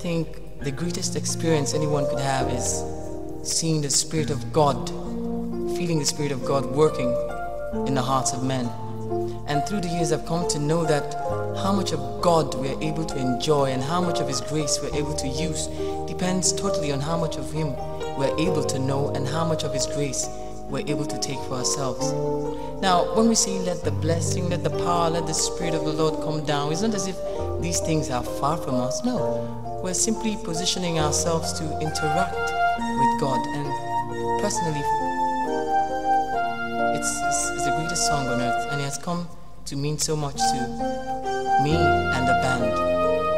think the greatest experience anyone could have is seeing the Spirit of God, feeling the Spirit of God working in the hearts of men. And through the years I've come to know that how much of God we're able to enjoy and how much of His grace we're able to use depends totally on how much of Him we're able to know and how much of His grace we're able to take for ourselves. Now, when we say let the blessing, let the power, let the Spirit of the Lord come down, it's not as if these things are far from us. No, we're simply positioning ourselves to interact with God. And personally, it's the greatest song on earth, and it has come to mean so much to me and the band.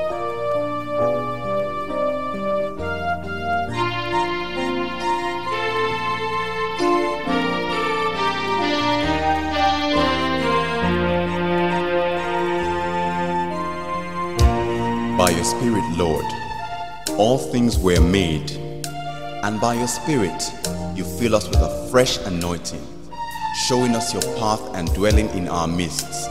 By your Spirit, Lord, all things were made, and by your Spirit, you fill us with a fresh anointing, showing us your path and dwelling in our midst.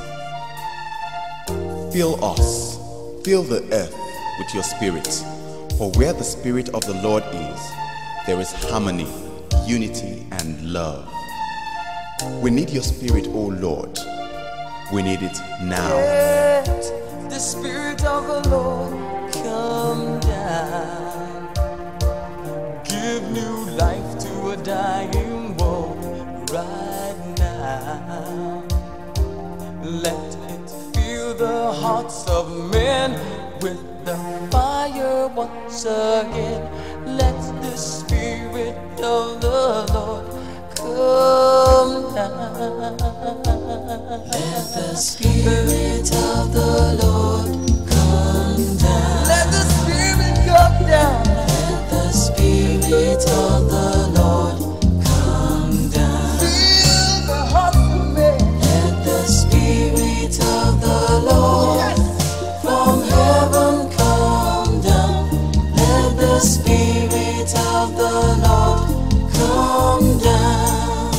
Fill us, fill the earth with your Spirit, for where the Spirit of the Lord is, there is harmony, unity, and love. We need your Spirit, O Lord. We need it now. Let the Spirit of the Lord come down, give new life to a dying world right now. Let it fill the hearts of men with the fire once again. Let the Spirit of the Lord come down. Let the Spirit of the Lord come down. Let the Spirit come down. Let the Spirit of the Lord come down. Fill the hearts of men. Let the Spirit of the Lord from heaven come down. Let the Spirit of the Lord come down.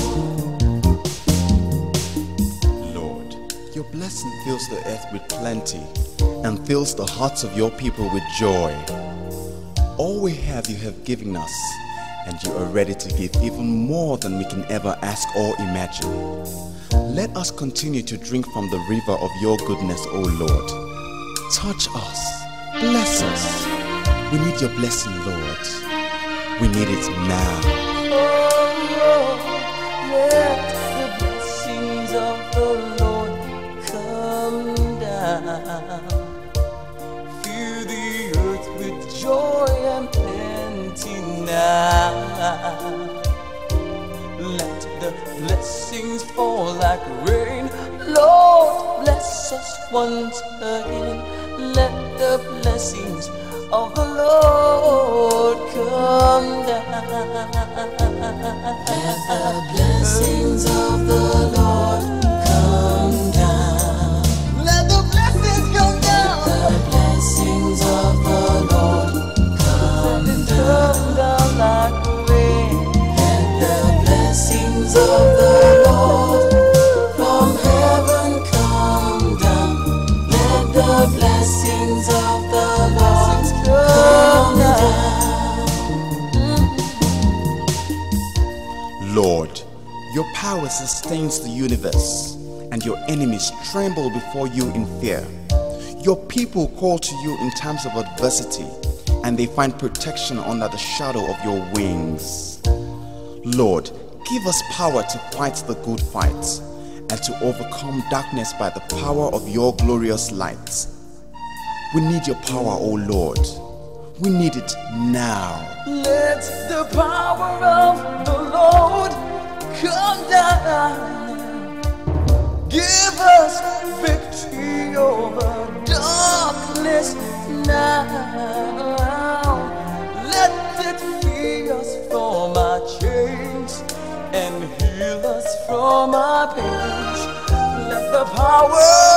Your blessing fills the earth with plenty and fills the hearts of your people with joy. All we have you have given us, and you are ready to give even more than we can ever ask or imagine. Let us continue to drink from the river of your goodness, O Lord. Touch us, bless us. We need your blessing, Lord. We need it now. Oh, let the blessings of the Lord come down. Fill the earth with joy and plenty now. Let the blessings fall like rain. Lord, bless us once again. Let the blessings of the Lord come down. Let the blessings of the Lord come down. Let the blessings come down. Let the blessings of the Lord come down like rain. Let the blessings of the Lord from heaven come down. Let the blessings of the Lord come down. Lord, your power sustains the universe, and your enemies tremble before you in fear. Your people call to you in times of adversity, and they find protection under the shadow of your wings. Lord, give us power to fight the good fight, and to overcome darkness by the power of your glorious light. We need your power, O Lord. We need it now. Let the power of the Lord come down. Give us victory over darkness now. Let it free us from our and heal us from our pains. Let the power